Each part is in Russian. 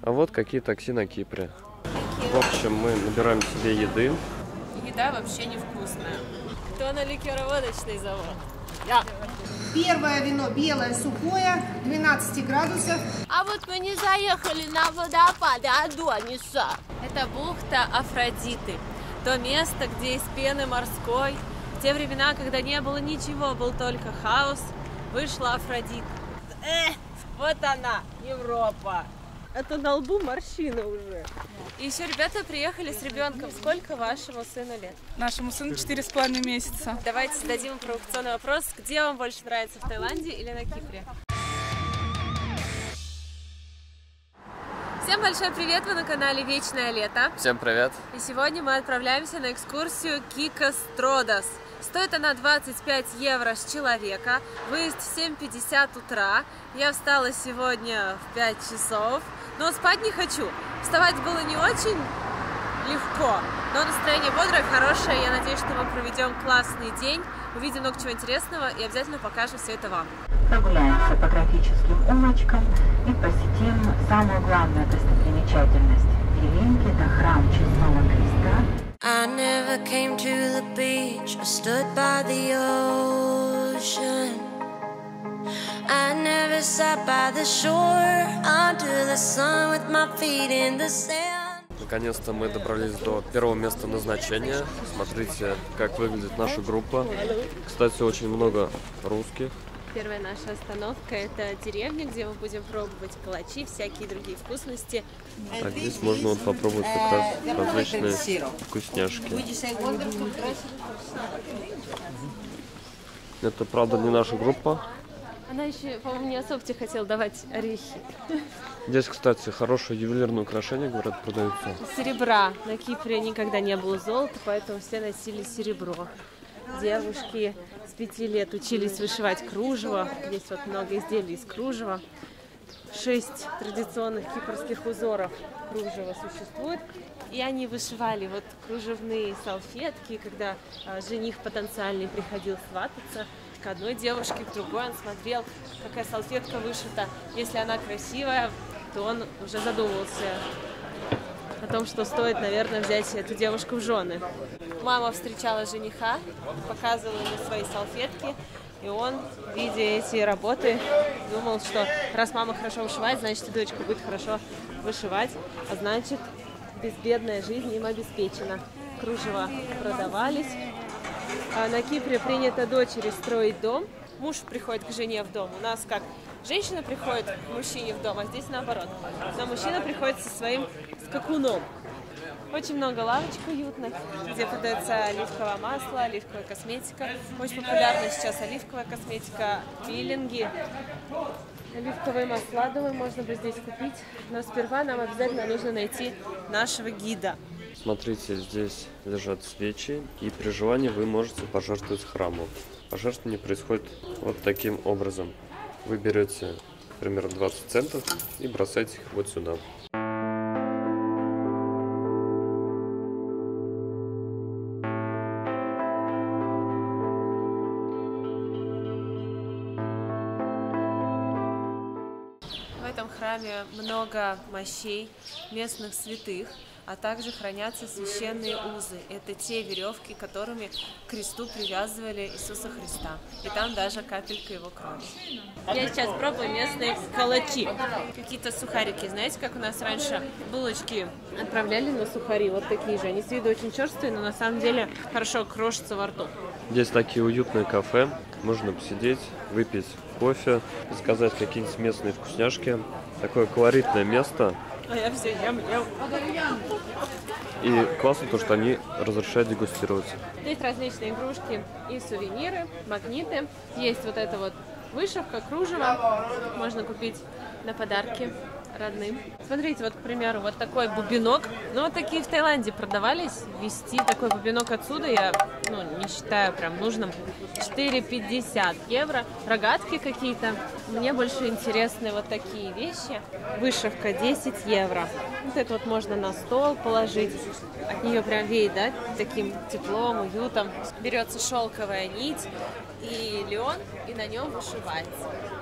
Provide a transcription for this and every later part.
А вот какие такси на Кипре. В общем, мы набираем себе еды. Еда вообще невкусная. Кто на ликероводочный завод? Первое вино белое, сухое, 12 градусов. А вот мы не заехали на водопады Адониса. Это бухта Афродиты. То место, где из пены морской, в те времена, когда не было ничего, был только хаос, вышла Афродита. Вот она, Европа. Это на лбу морщина уже. И еще ребята приехали с ребенком. Сколько вашему сыну лет? Нашему сыну 4,5 месяца. Давайте зададим провокационный вопрос. Где вам больше нравится, в Таиланде или на Кипре? Всем большой привет! Вы на канале Вечное Лето. Всем привет! И сегодня мы отправляемся на экскурсию Кикос Тродос. Стоит она 25 евро с человека. Выезд в 7:50 утра. Я встала сегодня в 5 часов, но спать не хочу. Вставать было не очень легко, но настроение бодрое, хорошее. Я надеюсь, что мы проведем классный день, увидим много чего интересного и обязательно покажем все это вам. Прогуляемся по графическим улочкам и посетим самую главную достопримечательность деревеньки, это храм Честного Креста. I never came to the beach, I stood by the ocean. I never sat by the shore under the sun with my feet in the sand. Наконец-то мы добрались до первого места назначения. Смотрите, как выглядит наша группа. Кстати, очень много русских. Первая наша остановка – это деревня, где мы будем пробовать калачи, всякие другие вкусности. Так, здесь можно вот попробовать как раз различные вкусняшки. Это, правда, не наша группа. Она еще, по-моему, не особо тебе хотела давать орехи. Здесь, кстати, хорошие ювелирные украшения, говорят, продаются. Серебра. На Кипре никогда не было золота, поэтому все носили серебро. Девушки с 5 лет учились вышивать кружево. Здесь вот много изделий из кружева. 6 традиционных кипрских узоров кружева существует. И они вышивали вот кружевные салфетки, когда жених потенциальный приходил свататься к одной девушке, к другой. Он смотрел, какая салфетка вышита. Если она красивая, то он уже задумывался о том, что стоит, наверное, взять эту девушку в жены. Мама встречала жениха, показывала ему свои салфетки, и он, видя эти работы, думал, что раз мама хорошо вышивает, значит, и дочка будет хорошо вышивать, а значит, безбедная жизнь им обеспечена. Кружева продавались. А на Кипре принято дочери строить дом. Муж приходит к жене в дом. У нас как? Женщина приходит к мужчине в дом, а здесь наоборот. Но мужчина приходит со своим скакуном. Очень много лавочек уютных, где продается оливковое масло, оливковая косметика. Очень популярна сейчас оливковая косметика, пилинги. Оливковые масла, думаю, можно бы здесь купить. Но сперва нам обязательно нужно найти нашего гида. Смотрите, здесь лежат свечи, и при желании вы можете пожертвовать храму. Пожертвование происходит вот таким образом. Вы берете примерно 20 центов и бросаете их вот сюда. В этом храме много мощей местных святых, а также хранятся священные узы. Это те веревки, которыми к кресту привязывали Иисуса Христа. И там даже капелька его крови. Я сейчас пробую местные калачи. Какие-то сухарики. Знаете, как у нас раньше булочки отправляли на сухари? Вот такие же. Они с виду очень черствые, но на самом деле хорошо крошатся во рту. Здесь такие уютные кафе. Можно посидеть, выпить кофе, заказать какие-нибудь местные вкусняшки. Такое колоритное место. А я все ем. И классно то, что они разрешают дегустировать. Здесь различные игрушки и сувениры, магниты. Есть вот эта вот вышивка, кружево. Можно купить на подарки родным. Смотрите, вот, к примеру, вот такой бубенок. Ну, вот такие в Таиланде продавались. Везти такой бубенок отсюда я, не считаю прям нужным. 4,50 евро. Рогатки какие-то. Мне больше интересны вот такие вещи. Вышивка 10 евро. Вот это вот можно на стол положить. От нее прям веет, да, таким теплом, уютом. Берется шелковая нить и лен, и на нем вышивается.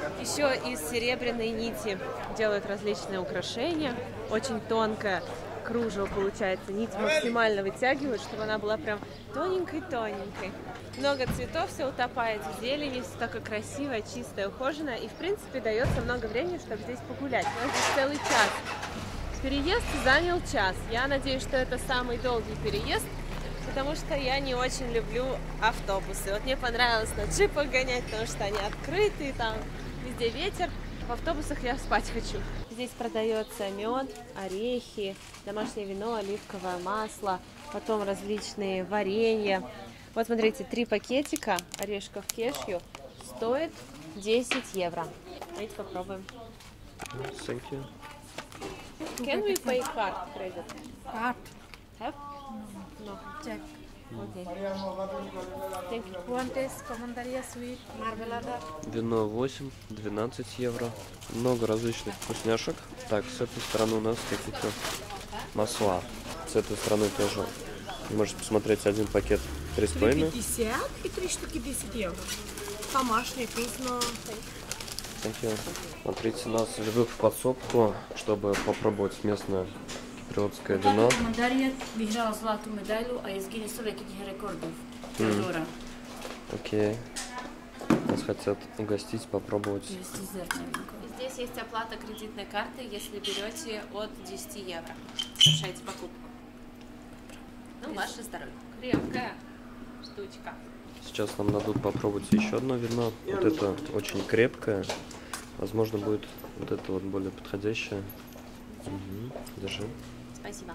Еще из серебряной нити делают различные украшения. Очень тонкое кружево получается. Нить максимально вытягивают, чтобы она была прям тоненькой-тоненькой. Много цветов, все утопает в зелени, все такое красивое, чистое, ухоженное. И, в принципе, дается много времени, чтобы здесь погулять. У нас здесь целый час. Переезд занял час. Я надеюсь, что это самый долгий переезд, потому что я не очень люблю автобусы. Вот мне понравилось на джипах гонять, потому что они открытые, там везде ветер. В автобусах я спать хочу. Здесь продается мед, орехи, домашнее вино, оливковое масло, потом различные варенья. Вот смотрите, 3 пакетика орешков кешью стоит 10 евро. Давайте попробуем. Thank you. Can we pay card credit? Card. Have? No. Check. Okay. Thank you. One taste, commandaria sweet, marmelada. Вино 8, 12 евро. Много различных вкусняшек. Так, с этой стороны у нас какие-то масла. С этой стороны тоже. Можете посмотреть, один пакет 3,5. 50 и 3 штуки 10 евро. Домашний, вкусно. Thank you. Смотрите, нас ведут в подсобку, чтобы попробовать местное киприотское вино. Командария выиграла золотую медаль, а из Гиннесса таких рекордов. Теодора. Окей. Нас хотят угостить, попробовать. Есть дезертное винко. Здесь есть оплата кредитной карты, если берете от 10 евро. Совершаете покупку. Ну, ваше здоровье. Крепкая штучка. Сейчас нам дадут попробовать еще одно вино. Вот это очень крепкое. Возможно, будет вот это вот более подходящее. Угу. Держи. Спасибо.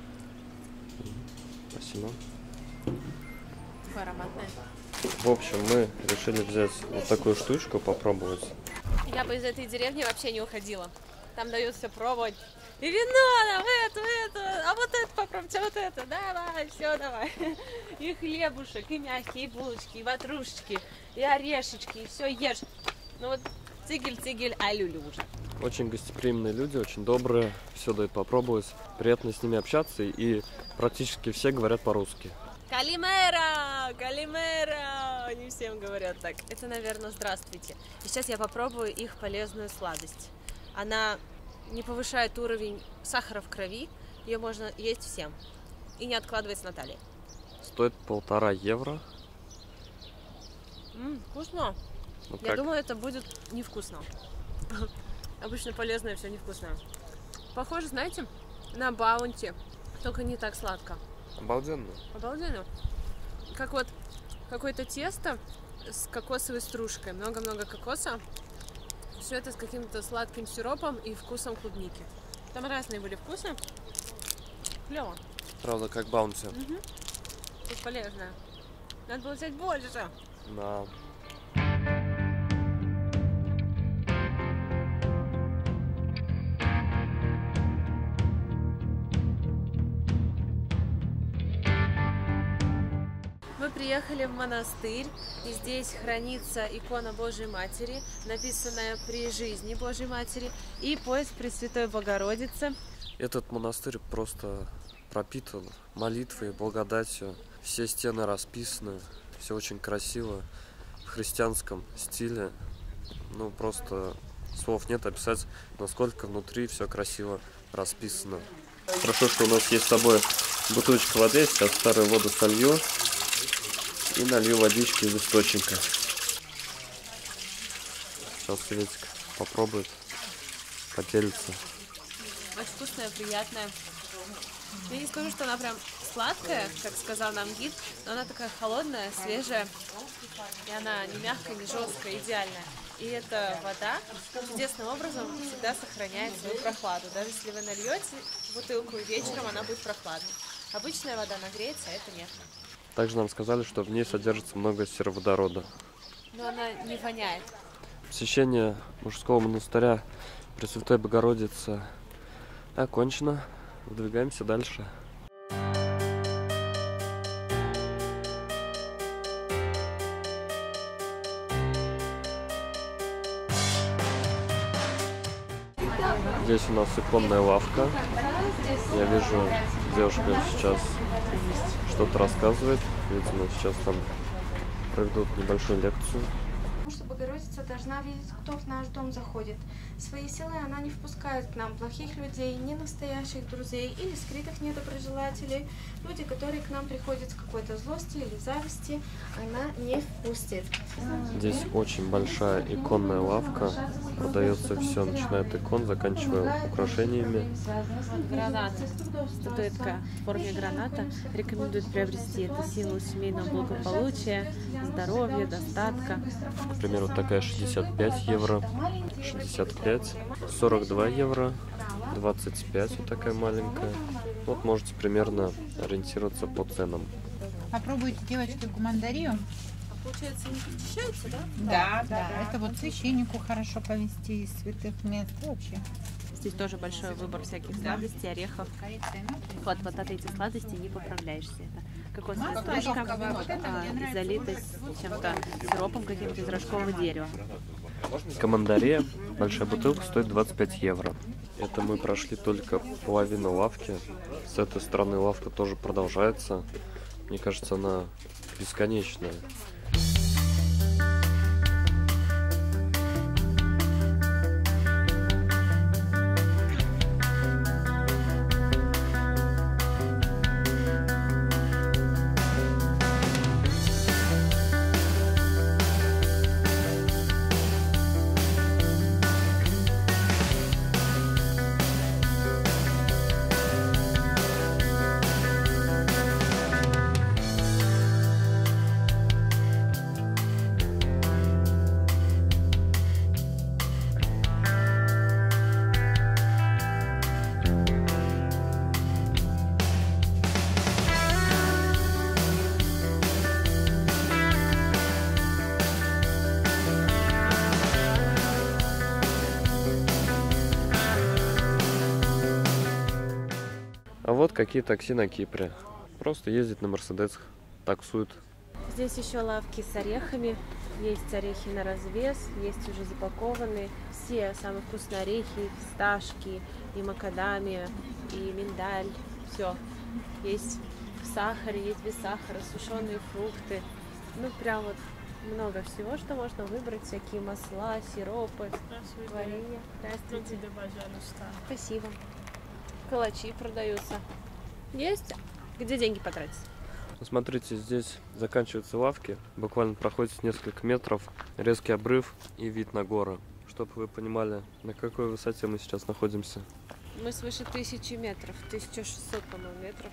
Спасибо. Такое ароматное. В общем, мы решили взять вот такую штучку, попробовать. Я бы из этой деревни вообще не уходила. Там дают все пробовать. И вино, там это, а вот это попробуйте, вот это, давай, все, давай. И хлебушек, и мягкие, и булочки, и ватрушечки, и орешечки, и все ешь. Ну вот тигель, алюлю уже. Очень гостеприимные люди, очень добрые, все дают попробовать. Приятно с ними общаться, и практически все говорят по-русски. Калимера! Калимера! Они всем говорят так. Это, наверное, здравствуйте. И сейчас я попробую их полезную сладость. Она не повышает уровень сахара в крови, ее можно есть всем и не откладывать на талии. Стоит 1,5 евро. Вкусно. Ну, Я думаю, это будет невкусно. Обычно полезное все невкусное. Похоже, знаете, на баунти, только не так сладко. Обалденно. Обалденно. Как вот какое-то тесто с кокосовой стружкой. Много-много кокоса. Все это с каким-то сладким сиропом и вкусом клубники. Там разные были вкусы. Клево. Правда, как баунти. Тут полезное. Надо было взять больше. Да. Мы приехали в монастырь, и здесь хранится икона Божьей Матери, написанная при жизни Божьей Матери, и пояс Пресвятой Богородицы. Этот монастырь просто пропитан молитвой и благодатью. Все стены расписаны, все очень красиво, в христианском стиле. Ну, просто слов нет описать, насколько внутри все красиво расписано. Хорошо, что у нас есть с собой бутылочка воды, сейчас старую воду солью и налью водички из источника. Сейчас Светик попробует, поделится. Очень вкусная, приятная. Я не скажу, что она прям сладкая, как сказал нам гид, но она такая холодная, свежая. И она не мягкая, не жесткая, идеальная. И эта вода чудесным образом всегда сохраняет свою прохладу. Даже если вы нальете бутылку вечером, она будет прохладной. Обычная вода нагреется, а это нет. Также нам сказали, что в ней содержится много сероводорода. Но она не воняет. Посещение мужского монастыря Пресвятой Богородицы окончено. Выдвигаемся дальше. Здесь у нас иконная лавка. Я вижу, девушка сейчас что-то рассказывает. Видимо, сейчас там проведут небольшую лекцию. Потому что Богородица уборщица должна видеть, кто в наш дом заходит. Своей силой она не впускает к нам плохих людей, ненастоящих друзей или скрытых недоброжелателей. Люди, которые к нам приходят с какой-то злости или зависти, она не впустит. Здесь очень большая иконная лавка. Продается все, начиная от икон, заканчивая украшениями. Гранат. Статуэтка в форме граната рекомендуют приобрести. Это символ семейного благополучия, здоровья, достатка. Например, вот такая 65 евро, 65, 42 евро, 25 вот такая маленькая. Вот можете примерно ориентироваться по ценам. Попробуйте, девочки, гумандарию. Получается, не причащаются, да? Да. Это вот священнику хорошо повезти из святых мест вообще. Здесь тоже большой выбор всяких сладостей, орехов. Вот от этих сладостей не поправляешься. Это кокосовая стружка, залитая чем-то сиропом каким-то из рожкового дерева. Командария, большая бутылка, стоит 25 евро. Это мы прошли только половину лавки. С этой стороны лавка тоже продолжается. Мне кажется, она бесконечная. А вот какие такси на Кипре. Просто ездят на Мерседесах, таксуют. Здесь еще лавки с орехами. Есть орехи на развес, есть уже запакованные. Все самые вкусные орехи, фисташки, и макадамия, и миндаль. Все. Есть в сахаре, есть без сахара, сушеные фрукты. Ну, прям вот много всего, что можно выбрать. Всякие масла, сиропы, варенье. Здравствуйте. Спасибо. Калачи продаются. Есть? Где деньги потратить? Смотрите, здесь заканчиваются лавки. Буквально проходит несколько метров. Резкий обрыв и вид на горы. Чтобы вы понимали, на какой высоте мы сейчас находимся. Мы свыше 1000 метров. 1600, по-моему, метров.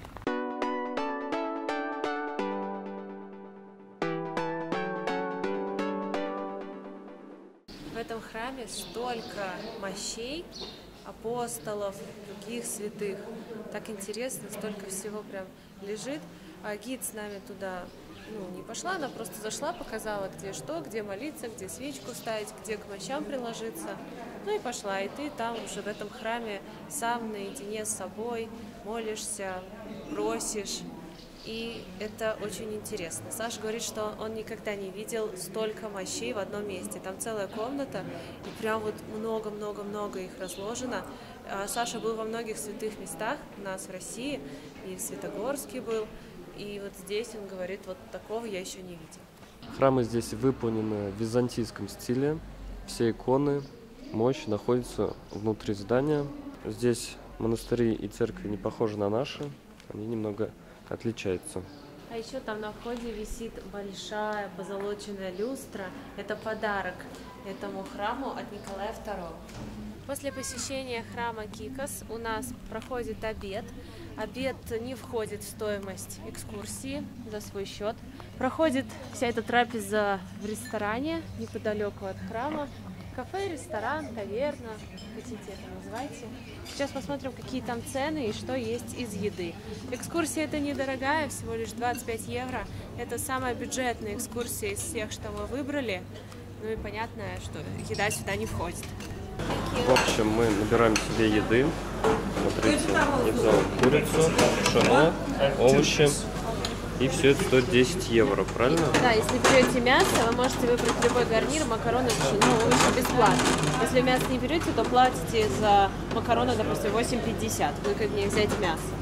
В этом храме столько мощей, апостолов, других святых. Так интересно, столько всего прям лежит. А гид с нами туда не пошла, она просто зашла, показала, где что, где молиться, где свечку ставить, где к мощам приложиться. Ну и пошла. И ты там уже в этом храме сам наедине с собой молишься, просишь. И это очень интересно. Саша говорит, что он никогда не видел столько мощей в одном месте. Там целая комната, и прям вот много-много-много их разложено. Саша был во многих святых местах у нас в России, и в Светогорске был. И вот здесь он говорит, вот такого я еще не видел. Храмы здесь выполнены в византийском стиле. Все иконы, мощь находятся внутри здания. Здесь монастыри и церкви не похожи на наши, они немного отличаются. А еще там на входе висит большая позолоченная люстра. Это подарок этому храму от Николая II. После посещения храма Кикос у нас проходит обед. Обед не входит в стоимость экскурсии за свой счет. Проходит вся эта трапеза в ресторане неподалеку от храма. Кафе, ресторан, таверна, хотите это называйте. Сейчас посмотрим, какие там цены и что есть из еды. Экскурсия это недорогая, всего лишь 25 евро. Это самая бюджетная экскурсия из всех, что мы выбрали. Ну и понятно, что еда сюда не входит. В общем, мы набираем себе еды. Смотрите, я взял курицу, пшено, овощи. И все это стоит 10 евро, правильно? Да, если берете мясо, вы можете выбрать любой гарнир, макароны, пшено, овощи бесплатно. Если мясо не берете, то платите за макароны, допустим, 8,50. Выгоднее взять мясо.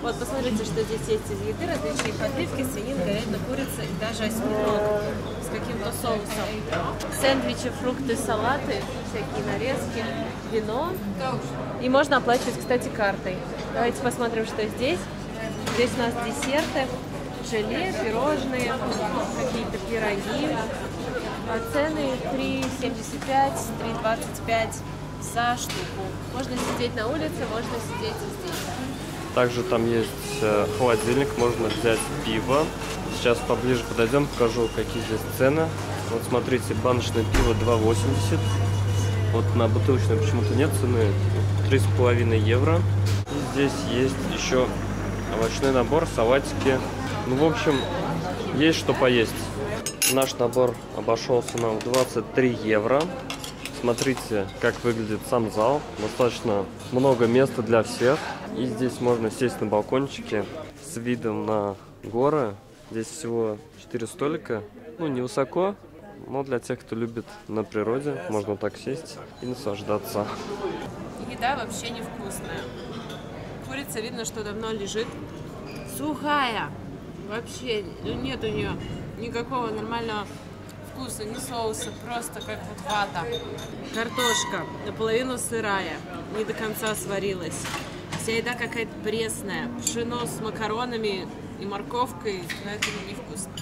Вот, посмотрите, что здесь есть из еды. Различные подливки, свинина, говядина, курица и даже осьминог с каким-то соусом. Сэндвичи, фрукты, салаты, всякие нарезки, вино. И можно оплачивать, кстати, картой. Давайте посмотрим, что здесь. Здесь у нас десерты, желе, пирожные, какие-то пироги. Цены 3,75, 3,25 за штуку. Можно сидеть на улице, можно сидеть и здесь. Также там есть холодильник, можно взять пиво. Сейчас поближе подойдем, покажу, какие здесь цены. Вот смотрите, баночное пиво 2,80. Вот на бутылочное почему-то нет цены, 3,5 евро. И здесь есть еще овощной набор, салатики. Ну, в общем, есть что поесть. Наш набор обошелся нам в 23 евро. Смотрите, как выглядит сам зал. Достаточно много места для всех. И здесь можно сесть на балкончике с видом на горы. Здесь всего 4 столика. Ну, невысоко, но для тех, кто любит на природе, можно так сесть и наслаждаться. Еда вообще невкусная. Курица, видно, что давно лежит. Сухая. Вообще нет у нее никакого нормального вкуса, ни соуса, просто как вот вата. Картошка наполовину сырая, не до конца сварилась. Вся еда какая-то пресная. Пшено с макаронами и морковкой, но это невкусно.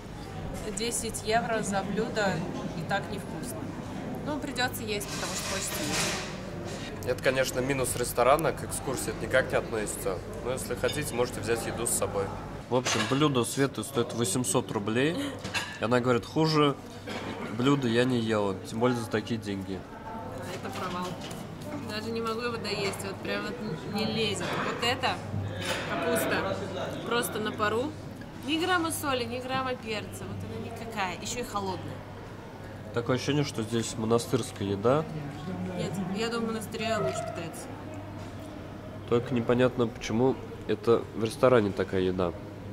10 евро за блюдо и так невкусно. Ну, придется есть, потому что хочется есть. Это, конечно, минус ресторана, к экскурсии это никак не относится. Но если хотите, можете взять еду с собой. В общем, блюдо Светы стоит 800 рублей. И она говорит, хуже блюда я не ела, тем более за такие деньги. Это провал. Даже не могу его доесть, вот прям вот не лезет. Вот это капуста просто на пару. Ни грамма соли, ни грамма перца. Вот она никакая, еще и холодная. Такое ощущение, что здесь монастырская еда. Нет, я думаю, монастыря лучше питается. Только непонятно, почему это в ресторане такая еда.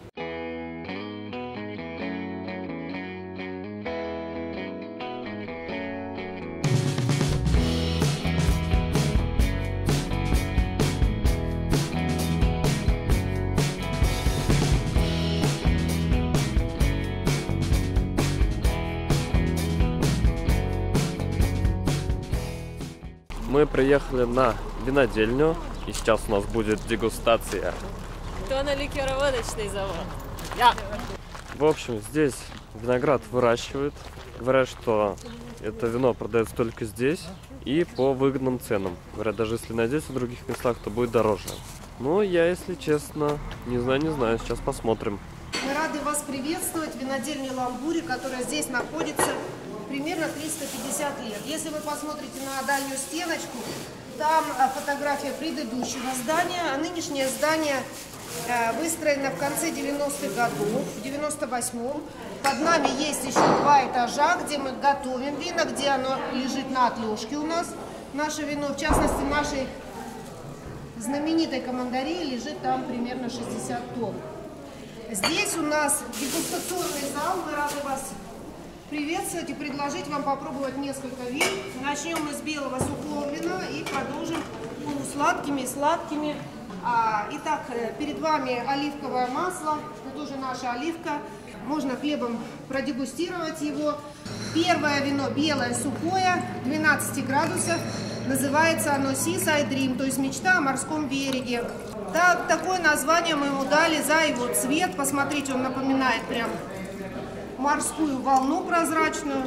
Мы приехали на винодельню, и сейчас у нас будет дегустация. Кто на ликероводочный завод? В общем, здесь виноград выращивают. Говорят, что это вино продается только здесь и по выгодным ценам. Говорят, даже если найдете в других местах, то будет дороже. Но я, если честно, не знаю, сейчас посмотрим. Мы рады вас приветствовать в винодельне Ламбури, которая здесь находится примерно 350 лет. Если вы посмотрите на дальнюю стеночку, там фотография предыдущего здания, а нынешнее здание выстроено в конце 90-х годов, в 98-м. Под нами есть еще 2 этажа, где мы готовим вино, где оно лежит на отлежке у нас, наше вино. В частности, нашей знаменитой командарии лежит там примерно 60 тонн. Здесь у нас дегустационный зал, мы рады вас приветствовать и предложить вам попробовать несколько вин. Начнем мы с белого сухого вина и продолжим полусладкими и сладкими. Итак, перед вами оливковое масло, это тоже наша оливка. Можно хлебом продегустировать его. Первое вино белое сухое, 12 градусов. Называется оно Seaside Dream, то есть мечта о морском береге. Так, такое название мы ему дали за его цвет. Посмотрите, он напоминает прям морскую волну прозрачную.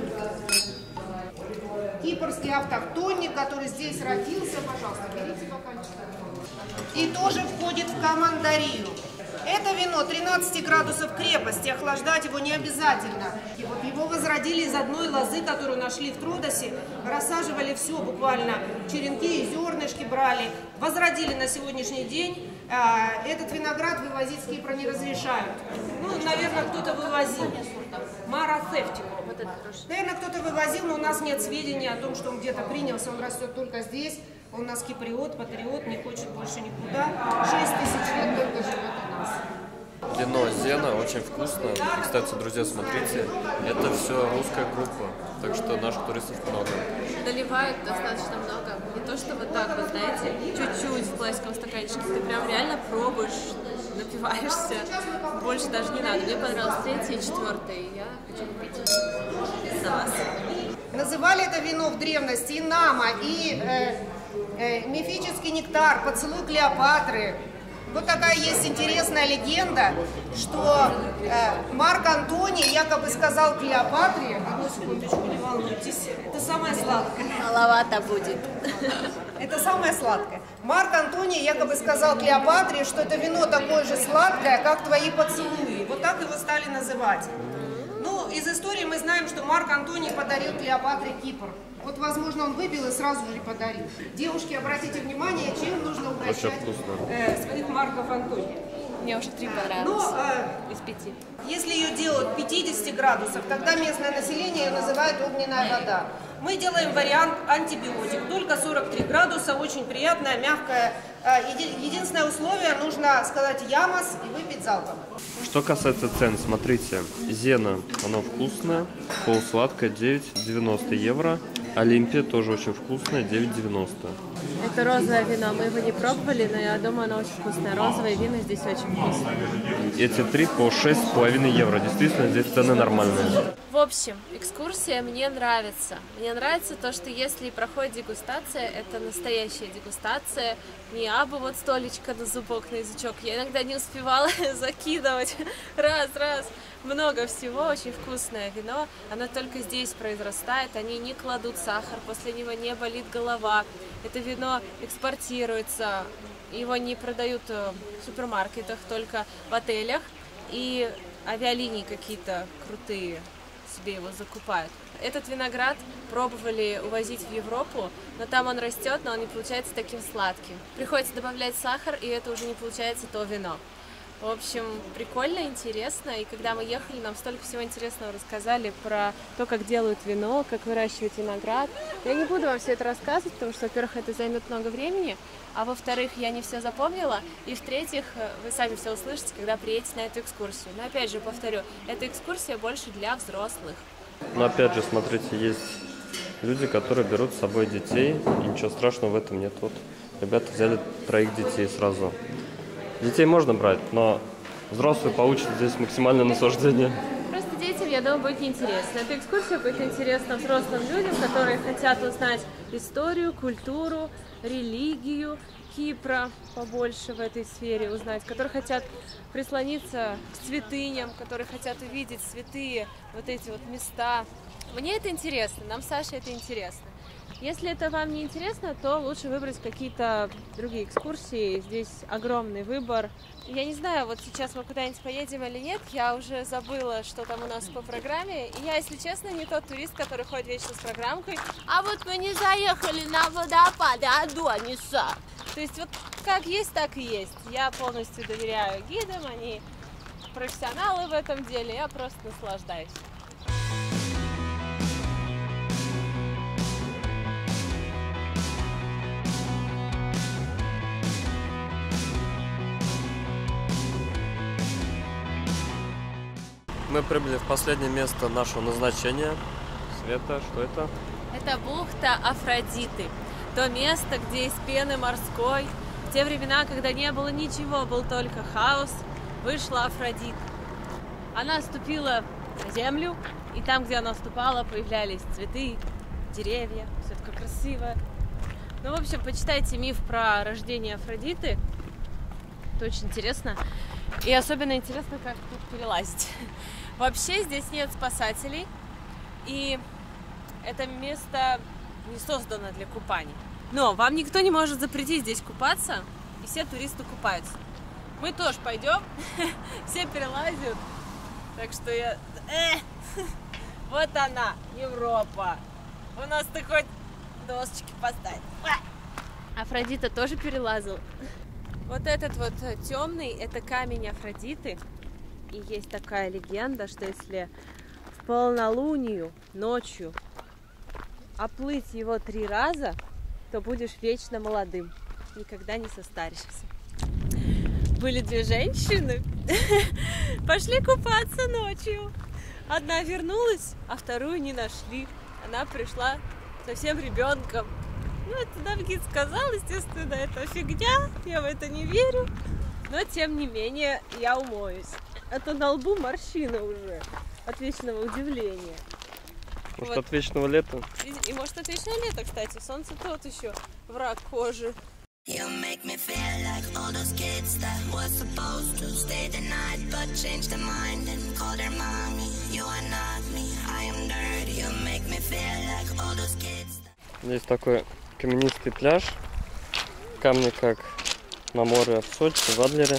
Кипрский автохтонник, который здесь родился. Пожалуйста, берите бокальчик. И тоже входит в командарию. Это вино 13 градусов крепости, охлаждать его не обязательно. И вот его возродили из одной лозы, которую нашли в Трудосе. Рассаживали все буквально, черенки и зернышки брали. Возродили на сегодняшний день. Этот виноград вывозить с Кипра не разрешают. Ну, наверное, кто-то вывозил. Марафевтико. Наверное, кто-то вывозил, но у нас нет сведений о том, что он где-то принялся. Он растет только здесь. Он у нас киприот, патриот, не хочет больше никуда. 6000 лет только живет у нас. Вино Зена очень вкусно. И, кстати, друзья, смотрите, это все русская группа, так что наших туристов много. Наливают достаточно много. Не то, что вот так, вот знаете, чуть-чуть в пластиковом стаканчике. Ты прям реально пробуешь напиваешься, больше даже не надо. Мне понравилось 3-е и 4-е, и я хочу купить за вас. Называли это вино в древности Инама, и мифический нектар, поцелуй Клеопатры. Вот такая есть интересная легенда, что Марк Антоний якобы сказал Клеопатре: одну секундочку, не волнуйтесь, это самое сладкое. Маловато будет. Это самое сладкое. Марк Антоний якобы сказал Клеопатре, что это вино такое же сладкое, как твои поцелуи. Вот так его стали называть. Ну, из истории мы знаем, что Марк Антоний подарил Клеопатре Кипр. Вот, возможно, он выпил и сразу же подарил. Девушки, обратите внимание, чем нужно угощать своих Марков Антония. Мне уже 3 понравилось из 5. Если ее делают 50 градусов, тогда местное население ее называет огненная вода. Мы делаем вариант антибиотик, только 43 градуса, очень приятная, мягкая. Единственное условие, нужно сказать ямас и выпить залпом. Что касается цен, смотрите, Зена, оно вкусное, полусладкое, 9,90 евро. Олимпия тоже очень вкусная, 9,90. Это розовое вино, мы его не пробовали, но я думаю, оно очень вкусное. Розовые вина здесь очень вкусные. Эти 3 по 6,5 евро. Действительно, здесь цены нормальные. В общем, экскурсия мне нравится. Мне нравится то, что если проходит дегустация, это настоящая дегустация. Не абы вот столечко на зубок, на язычок. Я иногда не успевала закидывать. Раз. Много всего, очень вкусное вино. Оно только здесь произрастает, они не кладут сахар, после него не болит голова. Это вино экспортируется, его не продают в супермаркетах, только в отелях. И авиалинии какие-то крутые себе его закупают. Этот виноград пробовали увозить в Европу, но там он растет, но он не получается таким сладким. Приходится добавлять сахар, и это уже не получается то вино. В общем, прикольно, интересно, и когда мы ехали, нам столько всего интересного рассказали про то, как делают вино, как выращивать виноград. Я не буду вам все это рассказывать, потому что, во-первых, это займет много времени, а во-вторых, я не все запомнила, и в-третьих, вы сами все услышите, когда приедете на эту экскурсию. Но опять же, повторю, эта экскурсия больше для взрослых. Но опять же, смотрите, есть люди, которые берут с собой детей, и ничего страшного в этом нет. Вот ребята взяли 3 детей сразу. Детей можно брать, но взрослые получат здесь максимальное наслаждение. Просто детям, я думаю, будет неинтересно. Эта экскурсия будет интересна взрослым людям, которые хотят узнать историю, культуру, религию Кипра побольше в этой сфере узнать, которые хотят прислониться к святыням, которые хотят увидеть святые вот эти вот места. Мне это интересно, нам с Сашей это интересно. Если это вам не интересно, то лучше выбрать какие-то другие экскурсии. Здесь огромный выбор. Я не знаю, вот сейчас мы куда-нибудь поедем или нет, я уже забыла, что там у нас по программе. И я, если честно, не тот турист, который ходит вечно с программкой. А вот мы не заехали на водопады Адониса. То есть вот как есть, так и есть. Я полностью доверяю гидам, они профессионалы в этом деле, я просто наслаждаюсь. Мы прибыли в последнее место нашего назначения. Света, что это? Это бухта Афродиты. То место, где из пены морской, в те времена, когда не было ничего, был только хаос, вышла Афродита. Она ступила на землю, и там, где она ступала, появлялись цветы, деревья, все такое красивое. Ну, в общем, почитайте миф про рождение Афродиты. Это очень интересно. И особенно интересно, как тут перелазить. Вообще здесь нет спасателей, и это место не создано для купания. Но вам никто не может запретить здесь купаться, и все туристы купаются. Мы тоже пойдем, все перелазят. Так что я... Вот она, Европа. У нас ты хоть досочки поставь. Афродита тоже перелазила. Вот этот вот темный, это камень Афродиты. И есть такая легенда, что если в полнолунию ночью оплыть его 3 раза, то будешь вечно молодым, никогда не состаришься. Были 2 женщины, пошли купаться ночью. Одна вернулась, а вторую не нашли. Она пришла совсем ребенком. Ну, это нам гид сказал, естественно, это фигня, я в это не верю. Но, тем не менее, я умоюсь. А то на лбу морщина уже от вечного удивления. Может, от вечного лета? И может, от вечного лета, кстати. Солнце тот еще враг кожи. You make me feel like all those kids that were supposed to stay the night but changed their mind and called their mommy. You are not me, I am dirty. You make me feel like all those kids. Здесь такой каменистый пляж. Камни как на море в Сочи, в Адлере.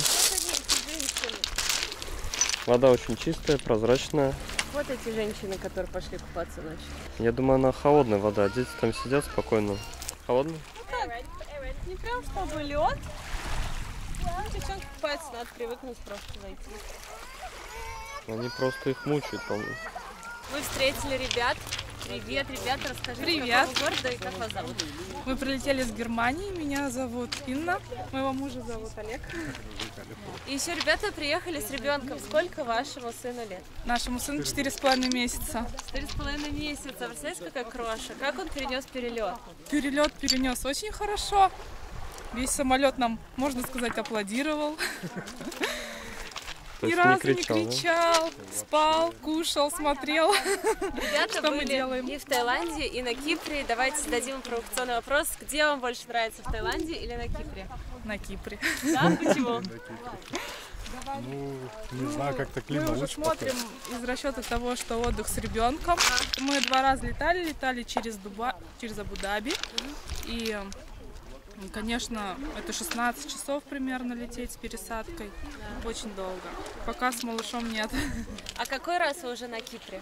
Вода очень чистая, прозрачная. Вот эти женщины, которые пошли купаться ночью. Я думаю, она холодная вода. Дети там сидят спокойно. Холодная? Не прям чтобы лед. Девчонки купаются, надо привыкнуть просто зайти. Они просто их мучают, по-моему. Мы встретили ребят. Привет, ребята, расскажите, Привет. с какого города и как вас зовут? Мы прилетели из Германии, меня зовут Инна, моего мужа зовут Олег. И еще ребята приехали с ребенком. Сколько вашему сыну лет? Нашему сыну 4,5 месяца. 4,5 месяца. Представляете, какая кроша? Как он перенес перелет? Перелет перенес очень хорошо. Весь самолет нам, можно сказать, аплодировал. Ни разу не кричал, спал, кушал, смотрел. Ребята что мы были делаем. и в Таиланде, и на Кипре. Давайте зададим провокационный вопрос. Где вам больше нравится, в Таиланде или на Кипре? На Кипре. Да? Почему? Ну, не знаю, как-то климат Мы уже лучше смотрим из расчета того, что отдых с ребенком. Мы 2 раза летали через Абу-Даби. И, конечно, это 16 часов примерно лететь с пересадкой. Очень долго. Пока с малышом нет. А какой раз вы уже на Кипре?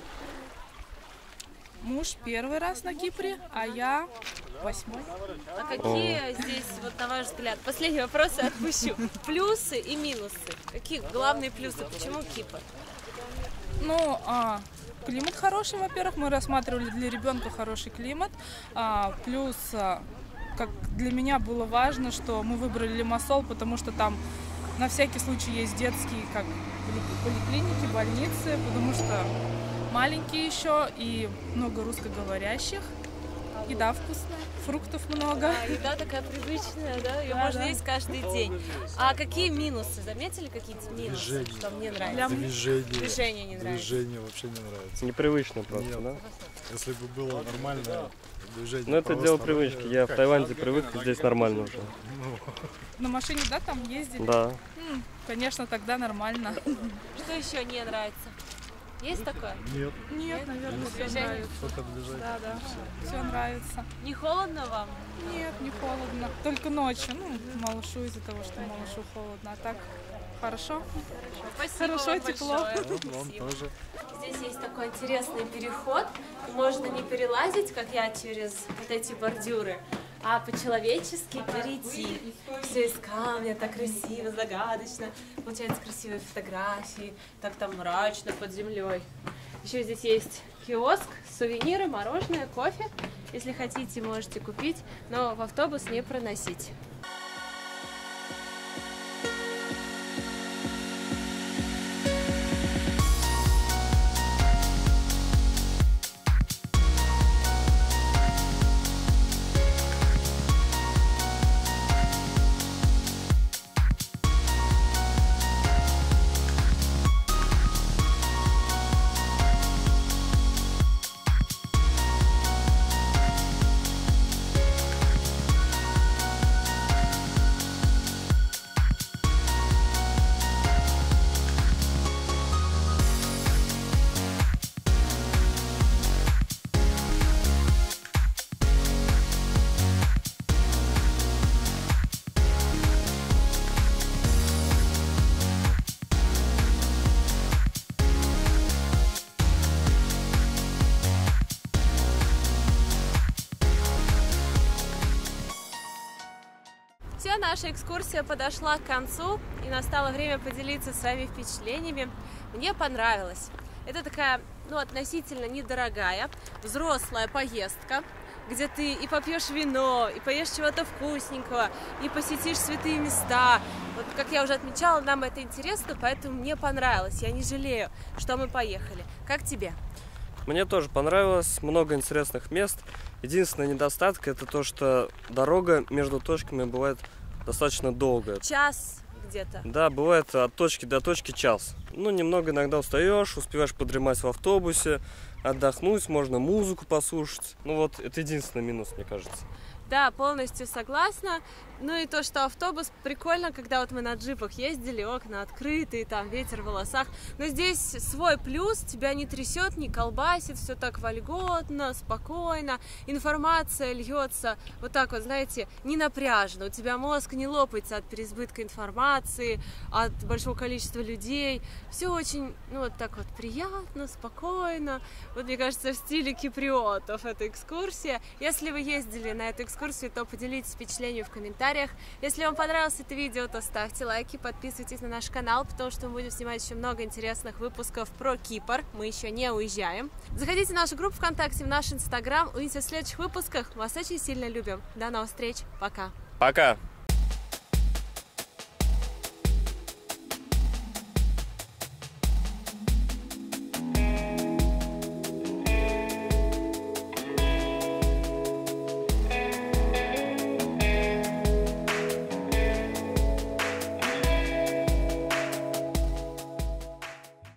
Муж 1-й раз на Кипре, а я 8-й. А какие здесь, вот на ваш взгляд, последний вопрос и отпущу, плюсы и минусы? Какие главные плюсы? Почему Кипр? Ну, климат хороший, во-первых, мы рассматривали для ребенка хороший климат. Плюс, как для меня было важно, что мы выбрали Лимассол, потому что там на всякий случай есть детские как поликлиники, больницы, потому что маленькие еще и много русскоговорящих. Еда вкусная, фруктов много. Еда такая привычная, да? Ее можно есть каждый день. А какие минусы? Заметили какие-то минусы, Движение. что мне нравится? Движение не нравится. Движение вообще не нравится. Непривычно просто, Нет. да? Если бы было нормальное движение. Ну, это дело привычки. Я в Таиланде привык, и здесь нормально уже. На машине, да, там ездили? Да. Конечно, тогда нормально. Что еще не нравится? Есть такое? Нет. Нет, наверное, все Движение? нравится. Только движение. Да, все нравится. Не холодно вам? Нет, не холодно. Только ночью. Ну, малышу из-за того, что малышу холодно. А так хорошо. Спасибо Хорошо, вам тепло. большое. Вам тоже. Здесь есть такой интересный переход. Можно не перелазить, как я, через вот эти бордюры, а по-человечески перейти. Все из камня, так красиво, загадочно. Получаются красивые фотографии, так там мрачно под землей. Еще здесь есть киоск, сувениры, мороженое, кофе. Если хотите, можете купить, но в автобус не проносить. Все, наша экскурсия подошла к концу, и настало время поделиться своими впечатлениями. Мне понравилось. Это такая, относительно недорогая, взрослая поездка, где ты и попьешь вино, и поешь чего-то вкусненького, и посетишь святые места. Вот, как я уже отмечала, нам это интересно, поэтому мне понравилось. Я не жалею, что мы поехали. Как тебе? Мне тоже понравилось, много интересных мест. Единственный недостаток — это то, что дорога между точками бывает достаточно долгая. Час, где-то? Да, бывает от точки до точки час. Ну, немного иногда устаешь, успеваешь подремать в автобусе, отдохнуть, можно музыку послушать. Ну вот, это единственный минус, мне кажется. Да, полностью согласна. Ну и то, что автобус прикольно, когда вот мы на джипах ездили, окна открытые, там ветер в волосах. Но здесь свой плюс, тебя не трясет, не колбасит, все так вольготно, спокойно. Информация льется вот так вот, знаете, не напряжно. У тебя мозг не лопается от переизбытка информации, от большого количества людей. Все очень, ну вот так вот приятно, спокойно. Вот мне кажется, в стиле киприотов эта экскурсия. Если вы ездили на эту экскурсию, то поделитесь впечатлением в комментариях. Если вам понравилось это видео, то ставьте лайки, подписывайтесь на наш канал, потому что мы будем снимать еще много интересных выпусков про Кипр. Мы еще не уезжаем. Заходите в нашу группу ВКонтакте, в наш Инстаграм. Увидимся в следующих выпусках. Вас очень сильно любим. До новых встреч. Пока. Пока.